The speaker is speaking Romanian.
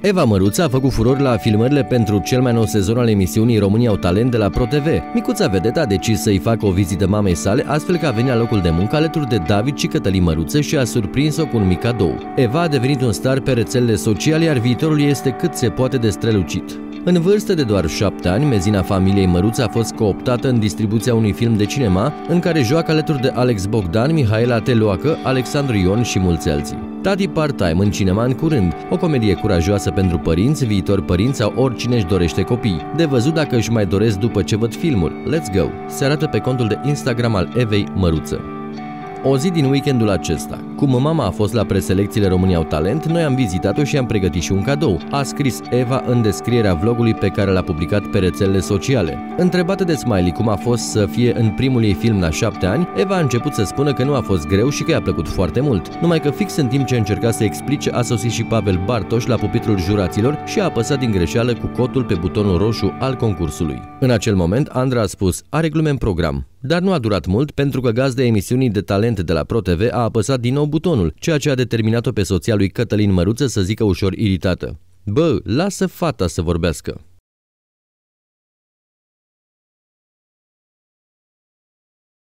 Eva Măruță a făcut furor la filmările pentru cel mai nou sezon al emisiunii România au talent de la ProTV. Micuța vedetă a decis să-i facă o vizită mamei sale, astfel că a venit la locul de muncă alături de David și Cătălin Măruță și a surprins-o cu un mic cadou. Eva a devenit un star pe rețelele sociale, iar viitorul este cât se poate de strălucit. În vârstă de doar 7 ani, mezina familiei Măruță a fost cooptată în distribuția unui film de cinema, în care joacă alături de Alex Bogdan, Mihaela Teloacă, Alexandru Ion și mulți alții. Tati part-time în cinema în curând, o comedie curajoasă pentru părinți, viitori părinți sau oricine își dorește copii. De văzut dacă își mai doresc după ce văd filmul. Let's go! Se arată pe contul de Instagram al Evei Măruță. O zi din weekendul acesta. Cum mama a fost la preselecțiile România au talent, noi am vizitat-o și am pregătit și un cadou, a scris Eva în descrierea vlogului pe care l-a publicat pe rețelele sociale. Întrebată de Smiley cum a fost să fie în primul ei film la 7 ani, Eva a început să spună că nu a fost greu și că i-a plăcut foarte mult. Numai că fix în timp ce încerca să explice, a sosit și Pavel Bartoș la pupitrul juraților și a apăsat din greșeală cu cotul pe butonul roșu al concursului. În acel moment, Andra a spus: "Are glume în program." Dar nu a durat mult, pentru că gazda emisiunii de talent de la ProTV a apăsat din nou butonul, ceea ce a determinat-o pe soția lui Cătălin Măruță să zică ușor iritată: "Bă, lasă fata să vorbească."